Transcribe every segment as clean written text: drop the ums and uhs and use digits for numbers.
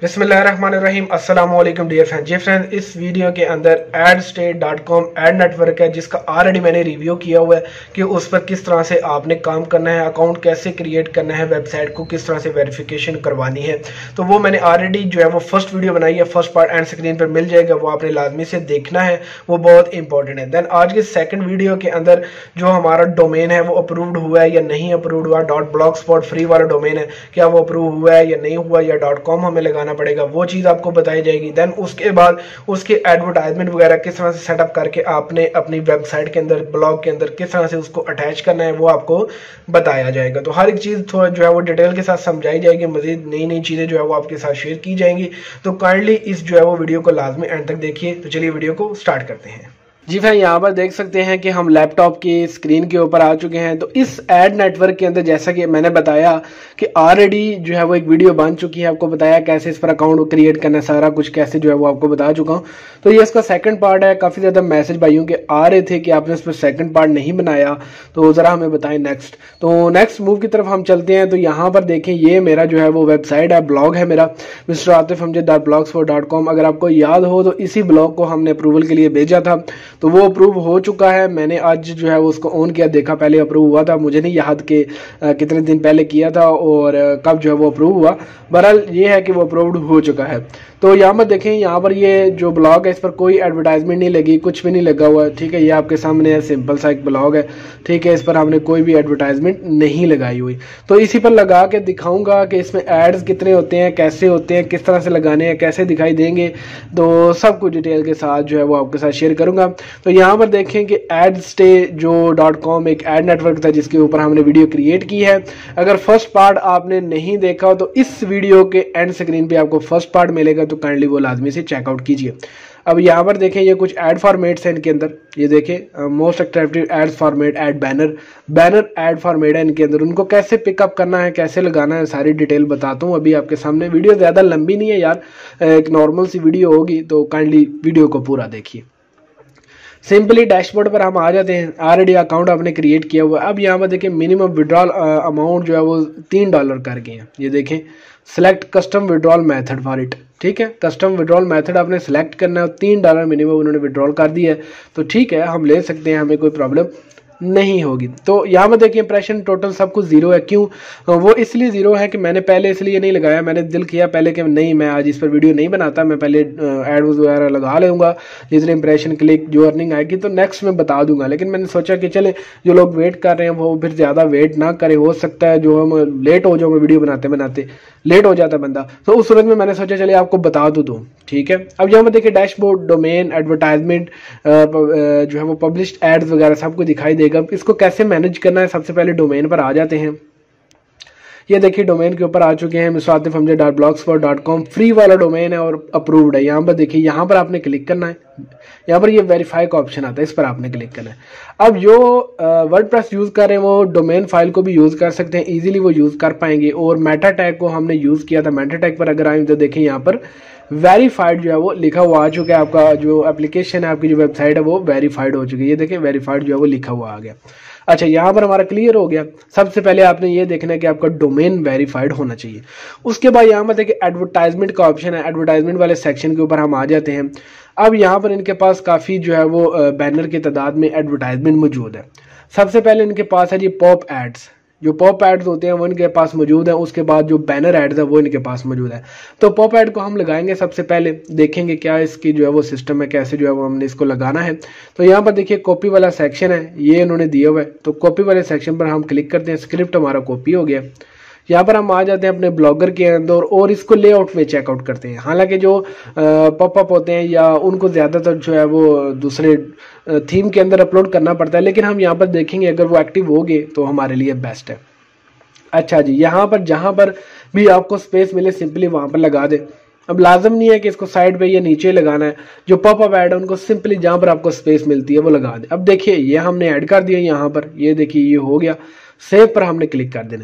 बिस्मिल्लाहिर्रहमानिर्रहीम अस्सलाम वालेकुम डियर फ्रेंड। जी फ्रेंड, इस वीडियो के अंदर AdState.com एड नेटवर्क है जिसका ऑलरेडी मैंने रिव्यू किया हुआ है कि उस पर किस तरह से आपने काम करना है, अकाउंट कैसे क्रिएट करना है, वेबसाइट को किस तरह से वेरिफिकेशन करवानी है। तो वो मैंने ऑलरेडी जो है वो फर्स्ट वीडियो बनाई है, फर्स्ट पार्ट एंड स्क्रीन पर मिल जाएगा, वो आपने लाजमी से देखना है, वो बहुत इंपॉर्टेंट है। देन आज के सेकंड वीडियो के अंदर जो हमारा डोमेन है वो अप्रूव्ड हुआ है या नहीं अप्रूव्ड हुआ, .blogspot फ्री वाला डोमेन है, क्या वो अप्रूव हुआ है या नहीं हुआ, या .com हमें लगाना पड़ेगा, वो चीज आपको बताई जाएगी। देन उसके बाद उसके एडवर्टाइजमेंट वगैरह किस तरह से सेटअप करके आपने अपनी वेबसाइट के अंदर, ब्लॉग के अंदर किस तरह से उसको अटैच करना है वो आपको बताया जाएगा। तो हर एक चीज थोड़ा जो है वो डिटेल के साथ समझाई जाएगी, मजीद नई नई चीजें जो है वो आपके साथ शेयर की जाएंगी। तो काइंडली इस जो है वो वीडियो को लाजमी एंड तक देखिए। तो चलिए वीडियो को स्टार्ट करते हैं। जी फ्रेंड, यहाँ पर देख सकते हैं कि हम लैपटॉप की स्क्रीन के ऊपर आ चुके हैं। तो इस एड नेटवर्क के अंदर जैसा कि मैंने बताया कि ऑलरेडी जो है वो एक वीडियो बन चुकी है, आपको बताया कैसे इस पर अकाउंट क्रिएट करना है, सारा कुछ कैसे जो है वो आपको बता चुका हूँ। तो ये इसका सेकंड पार्ट है। काफ़ी ज़्यादा मैसेज भाइयों के आ रहे थे कि आपने इस पर सेकंड पार्ट नहीं बनाया, तो ज़रा हमें बताएं नेक्स्ट। तो नेक्स्ट मूव की तरफ हम चलते हैं। तो यहाँ पर देखें, ये मेरा जो है वो वेबसाइट है, ब्लॉग है मेरा mratifamjad.blogspot.com। अगर आपको याद हो तो इसी ब्लॉग को हमने अप्रूवल के लिए भेजा था, तो वो अप्रूव हो चुका है। मैंने आज जो है वो उसको ऑन किया, देखा पहले अप्रूव हुआ था, मुझे नहीं याद कि कितने दिन पहले किया था और कब जो है वो अप्रूव हुआ। बहरहाल ये है कि वो अप्रूव्ड हो चुका है। तो यहाँ पर देखें, यहाँ पर ये जो ब्लॉग है इस पर कोई एडवर्टाइजमेंट नहीं लगी, कुछ भी नहीं लगा हुआ है, ठीक है। ये आपके सामने है, सिंपल सा एक ब्लॉग है, ठीक है। इस पर हमने कोई भी एडवर्टाइजमेंट नहीं लगाई हुई। तो इसी पर लगा के दिखाऊंगा कि इसमें एड्स कितने होते हैं, कैसे होते हैं, किस तरह से लगाने हैं, कैसे दिखाई देंगे, तो सब कुछ डिटेल के साथ जो है वो आपके साथ शेयर करूंगा। तो यहाँ पर देखें कि AdState.com एक एड नेटवर्क था जिसके ऊपर हमने वीडियो क्रिएट की है। अगर फर्स्ट पार्ट आपने नहीं देखा हो तो इस वीडियो के एंड स्क्रीन पे आपको फर्स्ट पार्ट मिलेगा, तो काइंडली वो लाजमी से चेकआउट कीजिए। अब यहाँ पर देखें, ये कुछ एड फॉर्मेट्स हैं इनके अंदर। ये देखें, most attractive ad format, ad banner ad format है इनके अंदर। उनको कैसे पिकअप करना है, कैसे लगाना है, सारी डिटेल बताता हूँ अभी आपके सामने। वीडियो ज़्यादा लंबी नहीं है यार, एक नॉर्मल सी वीडियो होगी, तो काइंडली वीडियो को पूरा देखिए। सिंपली डैशबोर्ड पर हम आ जाते हैं। ऑलरेडी अकाउंट आपने क्रिएट किया हुआ है। अब यहाँ पर देखें, मिनिमम विड्रॉल अमाउंट जो है वो $3 कर गए हैं। ये देखें, select custom withdrawal method for it, ठीक है। कस्टम विड्रॉल मेथड आपने सेलेक्ट करना है, $3 मिनिमम उन्होंने विड्रॉल कर दिया है। तो ठीक है, हम ले सकते हैं, हमें कोई प्रॉब्लम नहीं होगी। तो यहाँ पर देखिए, इंप्रेशन टोटल सब कुछ जीरो है। क्यों? वो इसलिए जीरो है कि मैंने पहले इसलिए नहीं लगाया, मैंने दिल किया पहले कि नहीं, मैं आज इस पर वीडियो नहीं बनाता, मैं पहले एड वगैरह लगा लूँगा, जितने इंप्रेशन क्लिक जो अर्निंग आएगी तो नेक्स्ट में बता दूंगा। लेकिन मैंने सोचा कि चले, जो लोग वेट कर रहे हैं वो फिर ज़्यादा वेट ना करे, हो सकता है जो हम लेट हो जाओ, वीडियो बनाते बनाते लेट हो जाता बंदा, तो उस सूरत में मैंने सोचा चलिए आपको बता दूँ, ठीक है। अब यहाँ पर देखिए, डैशबोर्ड, डोमेन, एडवर्टाइजमेंट जो है वो पब्लिश्ड एड्स वगैरह सब कुछ दिखाई देगा। इसको कैसे मैनेज करना है, सबसे पहले डोमेन पर आ जाते हैं। ये देखिए, डोमेन के ऊपर आ चुके हैं, mratifamjad.blogspot.com फ्री वाला डोमेन है और अप्रूव्ड है। यहाँ पर देखिए, यहाँ पर आपने क्लिक करना है, यहाँ पर ये वेरीफाई का ऑप्शन आता है, इस पर आपने क्लिक करना है। अब जो वर्डप्रेस यूज़ कर रहे हैं वो डोमेन फाइल को भी यूज़ कर सकते हैं, इजीली वो यूज़ कर पाएंगे। और मेटा टैग को हमने यूज़ किया था, मेटा टैग पर अगर आए तो देखें, यहाँ पर वेरीफाइड जो है वो लिखा हुआ आ चुका है। आपका जो एप्लीकेशन है, आपकी जो वेबसाइट है वो वेरीफाइड हो चुकी है। ये देखें, वेरीफाइड जो है वो लिखा हुआ आ गया। अच्छा, यहाँ पर हमारा क्लियर हो गया। सबसे पहले आपने ये देखना है कि आपका डोमेन वेरीफाइड होना चाहिए। उसके बाद यहाँ पर देखिए, एडवर्टाइजमेंट का ऑप्शन है, एडवर्टाइजमेंट वाले सेक्शन के ऊपर हम आ जाते हैं। अब यहाँ पर इनके पास काफ़ी जो है वो बैनर की तादाद में एडवर्टाइजमेंट मौजूद है। सबसे पहले इनके पास है जी पॉप एड्स। जो पॉप एड्स होते हैं वो इनके पास मौजूद है। उसके बाद जो बैनर एड्स है वो इनके पास मौजूद है। तो पॉप एड को हम लगाएंगे, सबसे पहले देखेंगे क्या इसकी जो है वो सिस्टम है, कैसे जो है वो हमने इसको लगाना है। तो यहाँ पर देखिए, कॉपी वाला सेक्शन है, ये इन्होंने दिया हुआ है। तो कॉपी वाले सेक्शन पर हम क्लिक करते हैं, स्क्रिप्ट हमारा कॉपी हो गया। यहाँ पर हम आ जाते हैं अपने ब्लॉगर के अंदर और इसको लेआउट में चेकआउट करते हैं। हालांकि जो पॉपअप होते हैं या उनको ज़्यादातर जो है वो दूसरे थीम के अंदर अपलोड करना पड़ता है, लेकिन हम यहाँ पर देखेंगे अगर वो एक्टिव हो गए तो हमारे लिए बेस्ट है। अच्छा जी, यहाँ पर जहाँ पर भी आपको स्पेस मिले सिंपली वहाँ पर लगा दें। अब लाजम नहीं है कि इसको साइड पे या नीचे लगाना है। जो पॉपअप ऐड है उनको सिंपली जहाँ पर आपको स्पेस मिलती है वो लगा दें। अब देखिए, ये हमने ऐड कर दिया यहाँ पर, ये देखिए ये हो गया। सेव पर हमने क्लिक कर देना।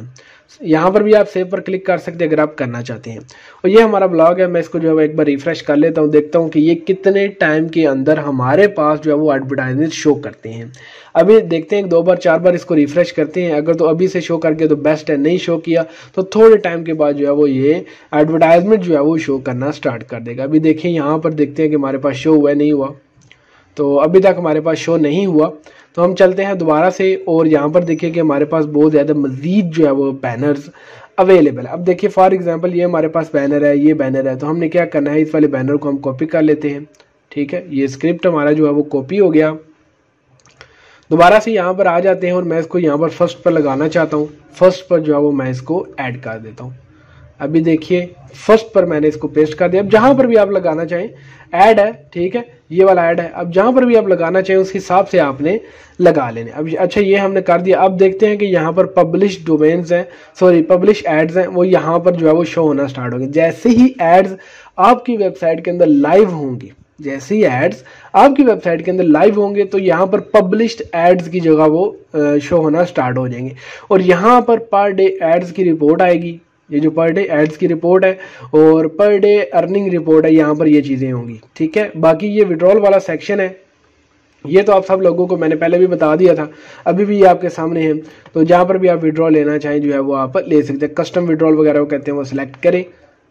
यहाँ पर भी आप सेव पर क्लिक कर सकते हैं अगर आप करना चाहते हैं। और ये हमारा ब्लॉग है, मैं इसको जो है एक बार रिफ्रेश कर लेता हूँ, देखता हूँ कि ये कितने टाइम के अंदर हमारे पास जो है वो एडवर्टाइजमेंट शो करते हैं। अभी देखते हैं 2 बार 4 बार इसको रिफ्रेश करते हैं, अगर तो अभी से शो करके तो बेस्ट है, नहीं शो किया तो थोड़े टाइम के बाद जो है वो ये एडवर्टाइजमेंट जो है वो शो करना स्टार्ट कर देगा। अभी देखें यहाँ पर देखते हैं कि हमारे पास शो हुआ नहीं हुआ, तो अभी तक हमारे पास शो नहीं हुआ। तो हम चलते हैं दोबारा से और यहाँ पर देखिए कि हमारे पास बहुत ज़्यादा मज़ीद जो है वो बैनर्स अवेलेबल है। अब देखिए फॉर एग्जांपल ये हमारे पास बैनर है, ये बैनर है, तो हमने क्या करना है, इस वाले बैनर को हम कॉपी कर लेते हैं। ठीक है, ये स्क्रिप्ट हमारा जो है वो कॉपी हो गया। दोबारा से यहाँ पर आ जाते हैं और मैं इसको यहाँ पर फर्स्ट पर लगाना चाहता हूँ, फर्स्ट पर जो है वो मैं इसको ऐड कर देता हूँ। अभी देखिए फर्स्ट पर मैंने इसको पेस्ट कर दिया। अब जहां पर भी आप लगाना चाहें, ऐड है, ठीक है, ये वाला ऐड है, अब जहां पर भी आप लगाना चाहें उस हिसाब से आपने लगा लेने। अब अच्छा ये हमने कर दिया। अब देखते हैं कि यहाँ पर पब्लिश डोमेन्स हैं, सॉरी पब्लिश एड्स हैं, वो यहाँ पर जो है वो शो होना स्टार्ट होंगे। जैसे ही एड्स आपकी वेबसाइट के अंदर लाइव होंगी, जैसे ही एड्स आपकी वेबसाइट के अंदर लाइव होंगे तो यहाँ पर पब्लिश्ड एड्स की जगह वो शो होना स्टार्ट हो जाएंगे। और यहाँ पर डे एड्स की रिपोर्ट आएगी, ये जो पर डे एड्स की रिपोर्ट है और पर डे अर्निंग रिपोर्ट है, यहाँ पर ये चीज़ें होंगी। ठीक है, बाकी ये विड्रॉल वाला सेक्शन है, ये तो आप सब लोगों को मैंने पहले भी बता दिया था, अभी भी ये आपके सामने है। तो जहाँ पर भी आप विड्रॉल लेना चाहें जो है वो आप ले सकते हैं। कस्टम विड्रॉल वगैरह वो कहते हैं, वो सिलेक्ट करें,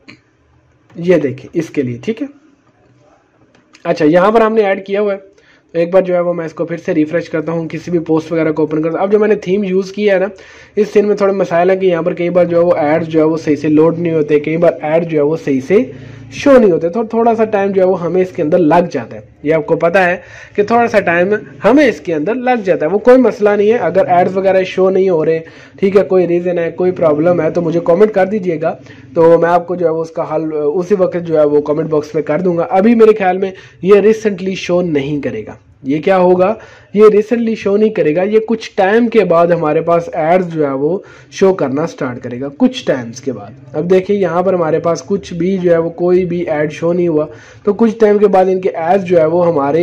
ये देखिए इसके लिए। ठीक है, अच्छा यहाँ पर हमने ऐड किया हुआ है। एक बार जो है वो मैं इसको फिर से रिफ्रेश करता हूँ, किसी भी पोस्ट वगैरह को ओपन करता हूँ। अब जो मैंने थीम यूज़ किया है ना, इस थीम में थोड़े मसाइल है कि यहाँ पर कई बार जो है वो एड्स जो है वो सही से लोड नहीं होते, कई बार ऐड जो है वो सही से शो नहीं होते, तो थोड़ा सा टाइम जो है वो हमें इसके अंदर लग जाता है। ये आपको पता है कि थोड़ा सा टाइम हमें इसके अंदर लग जाता है, वो कोई मसला नहीं है। अगर एड्स वगैरह शो नहीं हो रहे, ठीक है, कोई रीज़न है, कोई प्रॉब्लम है, तो मुझे कमेंट कर दीजिएगा, तो मैं आपको जो है वो उसका हल उसी वक्त जो है वो कमेंट बॉक्स में कर दूंगा। अभी मेरे ख्याल में ये रिसेंटली शो नहीं करेगा। ये क्या होगा, ये रिसेंटली शो नहीं करेगा, ये कुछ टाइम के बाद हमारे पास एड्स जो है वो शो करना स्टार्ट करेगा, कुछ टाइम्स के बाद। अब देखिए यहाँ पर हमारे पास कुछ भी जो है वो कोई भी ऐड शो नहीं हुआ, तो कुछ टाइम के बाद इनके एड्स जो है वो हमारे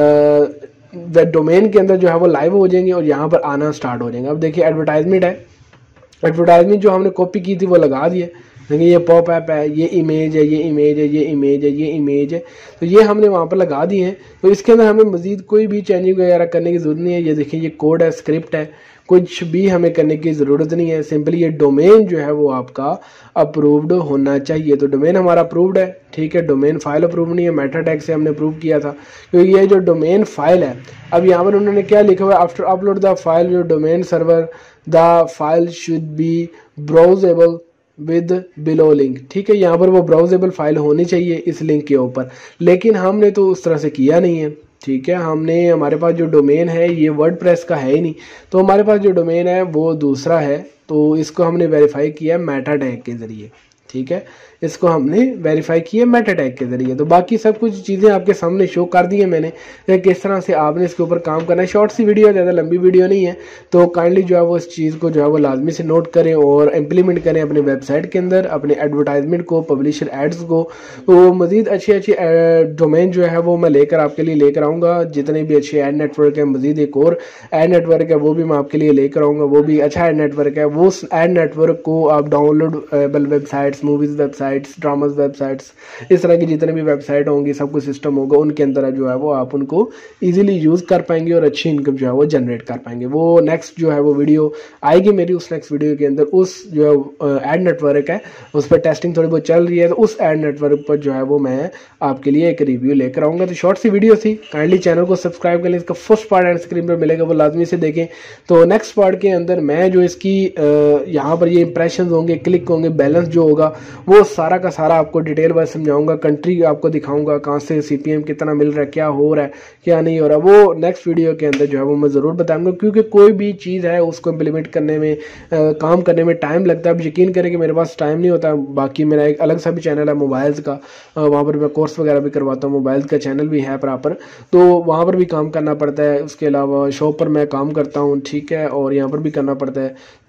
डोमेन के अंदर जो है वो लाइव हो जाएंगे और यहाँ पर आना स्टार्ट हो जाएंगे। अब देखिए एडवर्टाइजमेंट है, एडवर्टाइजमेंट जो हमने कॉपी की थी वो लगा दिए। देखिए ये पॉप ऐप है, ये इमेज है, ये इमेज है, ये इमेज है, ये इमेज है, तो ये हमने वहाँ पर लगा दिए हैं। तो इसके अंदर हमें मजीद कोई भी चेंजिंग वगैरह करने की ज़रूरत नहीं है। ये देखिए ये कोड है, स्क्रिप्ट है, कुछ भी हमें करने की ज़रूरत नहीं है। सिंपली ये डोमेन जो है वो आपका अप्रूव्ड होना चाहिए। तो डोमेन हमारा अप्रूव्ड है, ठीक है, डोमेन फाइल अप्रूव नहीं है, मेटा टैग से हमने अप्रूव किया था, क्योंकि ये जो डोमेन फाइल है। अब यहाँ पर उन्होंने क्या लिखा हुआ है, after upload the file your domain server the file should be browsable with below link. ठीक है, यहाँ पर वो ब्राउजेबल फाइल होनी चाहिए इस लिंक के ऊपर, लेकिन हमने तो उस तरह से किया नहीं है। ठीक है, हमारे पास जो डोमेन है ये वर्डप्रेस का है ही नहीं, तो हमारे पास जो डोमेन है वो दूसरा है, तो इसको हमने वेरीफाई किया मेटा टैग के ज़रिए। ठीक है, इसको हमने वेरीफाई किया मेटा टैग के जरिए। तो बाकी सब कुछ चीज़ें आपके सामने शो कर दी है मैंने, किस तरह से आपने इसके ऊपर काम करना है। शॉर्ट सी वीडियो, ज़्यादा लंबी वीडियो नहीं है, तो काइंडली जो है वो इस चीज़ को जो है वो लाजमी से नोट करें और इम्प्लीमेंट करें अपने वेबसाइट के अंदर, अपने एडवर्टाइजमेंट को, पब्लिशर एड्स को। तो मज़ीद अच्छी अच्छी डोमेन जो है वो मैं लेकर आपके लिए लेकर आऊँगा, जितने भी अच्छे एड नेटवर्क है, मज़ीद एक और एड नेटवर्क है वो भी मैं आपके लिए लेकर आऊँगा, वो भी अच्छा एड नेटवर्क है। वो एड नेटवर्क को आप downloadable websites, movies websites, dramas websites, इस तरह की जितने भी वेबसाइट होंगी, सब कुछ सिस्टम होगा, उनके अंदर जो है वो आप उनको इजीली यूज़ कर पाएंगे और अच्छी इनकम जो है वो जनरेट कर पाएंगे। वो नेक्स्ट जो है वो वीडियो आएगी मेरी, उस नेक्स्ट वीडियो के अंदर उस जो है एड नेटवर्क है उस पर टेस्टिंग थोड़ी बहुत चल रही है, तो उस एड नेटवर्क पर जो है वो मैं आपके लिए एक रिव्यू लेकर आऊँगा। तो शॉर्ट सी वीडियो थी, काइंडली चैनल को सब्सक्राइब कर लें। इसका फर्स्ट पार्ट एंड स्क्रीन पर मिलेगा, वो लाजमी से देखें। तो नेक्स्ट पार्ट के अंदर मैं जो इसकी यहाँ पर ये इंप्रेशन होंगे, क्लिक होंगे, बैलेंस जो होगा वो सारा का सारा आपको डिटेल वाइज समझाऊंगा, कंट्री आपको दिखाऊंगा, कहाँ से CPM कितना मिल रहा है, क्या हो रहा है, क्या नहीं हो रहा, वो नेक्स्ट वीडियो के अंदर जो है वो मैं ज़रूर बताऊंगा। क्योंकि कोई भी चीज़ है उसको इम्प्लीमेंट करने में, काम करने में टाइम लगता है। अब यकीन करें कि मेरे पास टाइम नहीं होता। बाकी मेरा एक अलग सा भी चैनल है मोबाइल्स का, वहाँ पर मैं कोर्स वगैरह भी करवाता हूँ, मोबाइल का चैनल भी है प्रॉपर, तो वहाँ पर भी काम करना पड़ता है। उसके अलावा शॉप पर मैं काम करता हूँ, ठीक है, और यहाँ पर भी करना पड़ता है।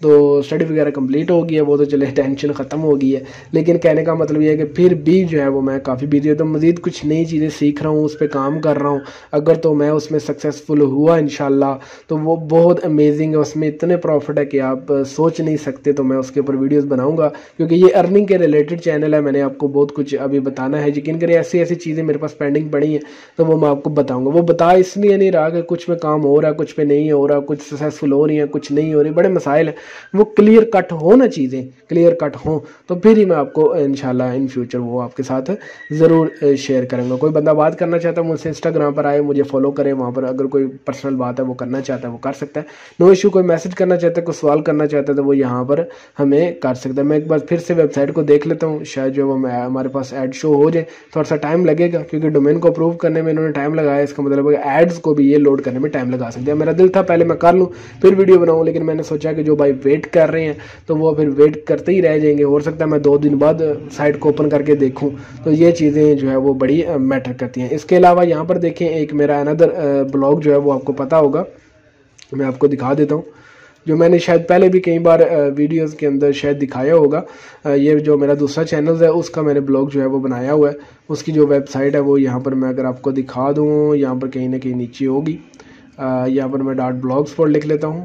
तो स्टडी वगैरह कंप्लीट हो गई है, वो तो चले टेंशन ख़त्म हो गई है। लेकिन कहने का मतलब ये है कि फिर भी जो है वो मैं काफ़ी बिजी हूँ, तो मज़ीद कुछ नई चीज़ें सीख रहा हूँ, उस पर काम कर रहा हूँ। अगर तो मैं उसमें सक्सेसफुल हुआ इंशाल्लाह तो वो बहुत अमेजिंग है, उसमें इतने प्रॉफिट है कि आप सोच नहीं सकते। तो मैं उसके ऊपर वीडियोस बनाऊंगा, क्योंकि ये अर्निंग के रिलेटेड चैनल है। मैंने आपको बहुत कुछ अभी बताना है, यकीन करिए ऐसी ऐसी चीज़ें मेरे पास पेंडिंग पड़ी हैं, तो वो मैं आपको बताऊंगा। वो बता इसलिए नहीं रहा कि कुछ में काम हो रहा है, कुछ पे नहीं हो रहा, कुछ सक्सेसफुल हो रही है, कुछ नहीं हो रही, बड़े मसाइल हैं। वो क्लियर कट हो ना, चीज़ें क्लियर कट हों, तो फिर ही मैं आपको इंशाल्लाह इन फ्यूचर वो आपके साथ ज़रूर शेयर करूँगा। कोई बंदा बात करना चाहता है मुझसे, इंस्टाग्राम पर आए, मुझे फॉलो करे, वहाँ पर अगर कोई पर्सनल बात है वो करना चाहता है वो कर सकता है, नो इशू। कोई मैसेज करना चाहता है, कोई सवाल करना चाहता है तो वो यहाँ पर हमें कर सकता है। मैं एक बार फिर से वेबसाइट को देख लेता हूँ, शायद जो वो हमारे पास ऐड शो हो जाए। थोड़ा सा टाइम लगेगा क्योंकि डोमेन को अप्रूव करने में इन्होंने टाइम लगाया, इसका मतलब है एड्स को भी ये लोड करने में टाइम लगा सकते हैं। मेरा दिल था पहले मैं कर लूँ फिर वीडियो बनाऊँ, लेकिन मैंने सोचा कि जो भाई वेट कर रहे हैं तो वो फिर वेट करते ही रह जाएंगे। हो सकता है मैं 2 दिन बाद साइट को ओपन करके देखूँ, तो ये चीज़ें जो है वो बड़ी मैटर करती हैं। इसके अलावा यहाँ पर देखें, एक मेरा अनदर ब्लॉग जो है वो आपको पता होगा, मैं आपको दिखा देता हूँ, जो मैंने शायद पहले भी कई बार वीडियोस के अंदर शायद दिखाया होगा। ये जो मेरा दूसरा चैनल है उसका मैंने ब्लॉग जो है वो बनाया हुआ है, उसकी जो वेबसाइट है वो यहाँ पर मैं अगर आपको दिखा दूँ, यहाँ पर कहीं ना कहीं नीचे होगी। यहाँ पर मैं .blogspot लिख लेता हूँ,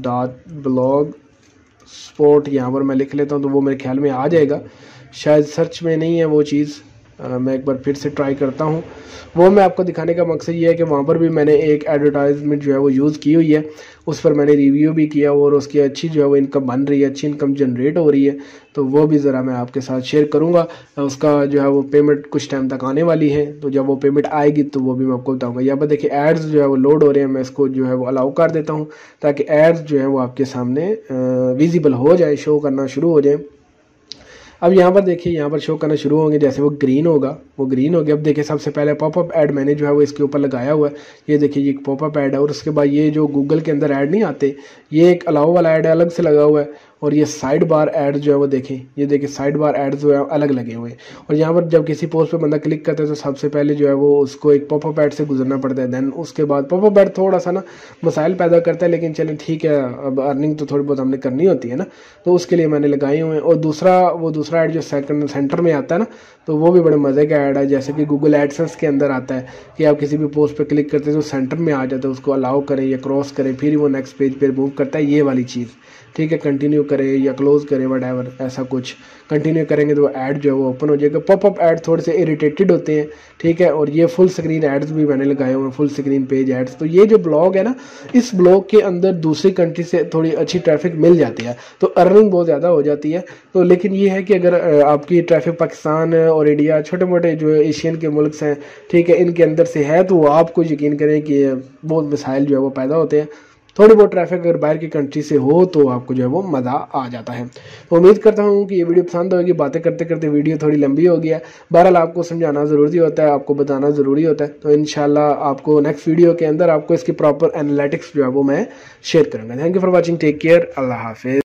.blogspot यहाँ पर मैं लिख लेता हूँ, तो वो मेरे ख्याल में आ जाएगा। शायद सर्च में नहीं है वो चीज़, मैं एक बार फिर से ट्राई करता हूँ। वो मैं आपको दिखाने का मकसद ये है कि वहाँ पर भी मैंने एक एडवर्टाइजमेंट जो है वो यूज़ की हुई है, उस पर मैंने रिव्यू भी किया और उसकी अच्छी जो है वो इनकम बन रही है, अच्छी इनकम जनरेट हो रही है। तो वो भी ज़रा मैं आपके साथ शेयर करूँगा। उसका जो है वो पेमेंट कुछ टाइम तक आने वाली है, तो जब वो पेमेंट आएगी तो वो भी मैं आपको बताऊँगा। यहाँ पर देखिए एड्स जो है वो लोड हो रहे हैं, मैं इसको जो है वो अलाउ कर देता हूँ ताकि एड्स जो है वो आपके सामने विजिबल हो जाए, शो करना शुरू हो जाए। अब यहाँ पर देखिए, यहाँ पर शो करना शुरू होंगे, जैसे वो ग्रीन होगा, वो ग्रीन हो गया। अब देखिए सबसे पहले पॉपअप ऐड मैंने जो है वो इसके ऊपर लगाया हुआ है, ये देखिए ये पॉपअप ऐड है। और उसके बाद ये जो गूगल के अंदर ऐड नहीं आते, ये एक अलाउ वाला ऐड अलग से लगा हुआ है। और ये साइड बार ऐड जो है वो देखें, ये देखिए साइड बार ऐड जो है अलग लगे हुए हैं। और यहाँ पर जब किसी पोस्ट पे बंदा क्लिक करता है तो सबसे पहले जो है वो उसको एक पॉपअप ऐड से गुजरना पड़ता है। देन उसके बाद पॉपअप ऐड थोड़ा सा ना मसाइल पैदा करता है, लेकिन चलिए ठीक है, अब अर्निंग तो थोड़ी बहुत हमने करनी होती है ना, तो उसके लिए मैंने लगाए हुए हैं। और दूसरा ऐड जो सेकंड सेंटर में आता है ना, तो वो भी बड़े मज़े का ऐड है। जैसे कि गूगल एडसेंस के अंदर आता है कि आप किसी भी पोस्ट पे क्लिक करते हैं तो सेंटर में आ जाता है, उसको अलाउ करें या क्रॉस करें, फिर वो नेक्स्ट पेज पे मूव करता है, ये वाली चीज़। ठीक है, कंटिन्यू करें या क्लोज करें, वटएवर, ऐसा कुछ कंटिन्यू करेंगे तो ऐड जो है वो ओपन हो जाएगा। पॉपअप ऐड थोड़े से इरिटेटेड होते हैं, ठीक है। और ये फुल स्क्रीन एड्स भी मैंने लगाए हुए हैं, फुल स्क्रीन पेज एड्स। तो ये जो ब्लॉग है ना, इस ब्लॉग के अंदर दूसरी कंट्री से थोड़ी अच्छी ट्रैफिक मिल जाती है, तो अर्निंग बहुत ज़्यादा हो जाती है। तो लेकिन ये है कि अगर आपकी ट्रैफिक पाकिस्तान और इंडिया, छोटे मोटे जो एशियन के मुल्क हैं, ठीक है, इनके अंदर से है, तो आपको यकीन करें कि बहुत मसाइल जो है वो पैदा होते हैं। थोड़ी बहुत ट्रैफिक अगर बाहर की कंट्री से हो तो आपको जो है वो मज़ा आ जाता है। तो उम्मीद करता हूँ कि ये वीडियो पसंद होगी। बातें करते करते वीडियो थोड़ी लंबी हो गया, बहरहाल आपको समझाना ज़रूरी होता है, आपको बताना ज़रूरी होता है। तो इंशाल्लाह आपको नेक्स्ट वीडियो के अंदर आपको इसकी प्रॉपर एनालिटिक्स जो है वो मैं शेयर करूँगा। Thank you for watching, take care, अल्लाह हाफिज़।